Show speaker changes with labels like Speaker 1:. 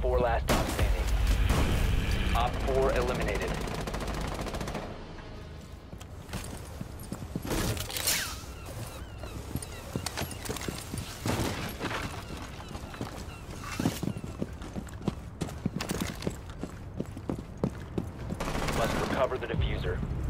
Speaker 1: 4 last stop standing. Op 4 eliminated. Must recover the diffuser.